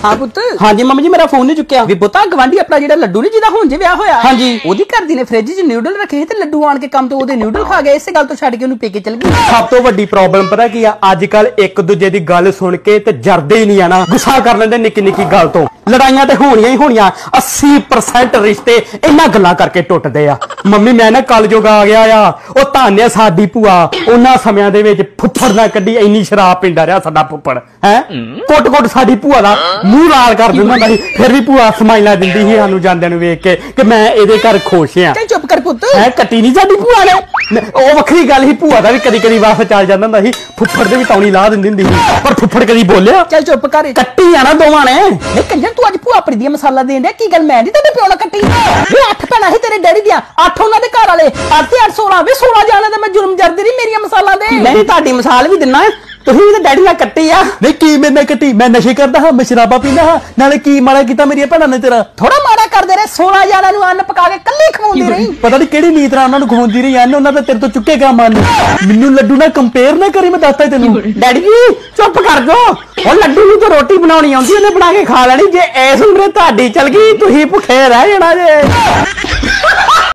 हाँ पुत। हाँ जी मम्मी जी मेरा फोन नहीं चुकिया। भी पुत्ता गवांढी अपना जेड़ा लड्डू नहीं जिदा हुण जे विआह होया हाँ जी ओदी घर दी ने फ्रिज च न्यूडल रखे ते लड्डू आण के काम तो ओदे न्यूडल खा गए। इसे गल तो छड्ड के ओनू पेके चल गई। सब तो वड्डी प्रॉब्लम पता की आ अजकल एक दूजे दी गल सुन के ते जरदे ही नहीं आना गुस्सा कर लेंदे निक्की निक्की गल तो लड़ाइयां ते होणियां ही होणियां 80% रिश्ते इन्हां गल्लां करके टुटदे आ। मम्मी मैं ना कल जोग आ गया आ ओ धान्या साडी भूआ उन्हां समयां दे विच फुੱਫੜ ना कड्डी इन्नी शराब पींदा रहा साडा फुੱਫੜ है कुट कुट साडी भूआ दा मूंह लाल कर दिंदा हुंदा सी फिर भी भूआ समाइलां दिंदी सी सानू जांदे नूं वेख के कि मैं इहदे घर खुश आ। चल चुप कर पुत है कट्टी नहीं साडी भूआ ने ओ वखरी गल ही भूआ दा भी कदी कदी वापस चल जांदा हुंदा सी फुੱਫੜ दे भी तौणी ला दिंदी हुंदी सी पर फुੱਫੜ कदी बोलिया। चल चुप कर कट्टी आ ना दोवां ने नहीं कंजर तू अज भूआ अपनी दी मसाला देन दिया की गल मैं नहीं तेरे प्यो नाल कट्टी ये 8 भैणां ही तेरे डैडी दियां 8 उन्हां दे घर वाले 8 ते 8 16 वे 16 जाने दा मैं जुर्म जरदी रही मेरी मसाला दे नहीं ताड़ी मिसाल भी दिना तुसीं भी ते डैडी नाल कट्टी आ। नहीं की मेरे नाल कट्टी मैं नशे करदा हां मैं शराबा पींदा हां नाले की माड़ा कीता मेरी भैणां ने तेरा थोड़ा माड़ा करदे रहे 16 जाने नु अन्न पका के कल्ली खवाउंदी रही पता नहीं केड़ी नीत नाल उन्हां नु खवाउंदी रही अन्न उन्हां दा तेरे तो चुक्केगा मन मैनू लड्डू नाल कंपेयर ना करी मैं दसता तैनू। डैडी जी चुप कर जो ओ लड्डू नु तो रोटी बनाउणी आउंदी ओने बना के खा लेनी जे ऐस उमरे ताड़ी चल गई तुसीं भुखे रह जाना जे।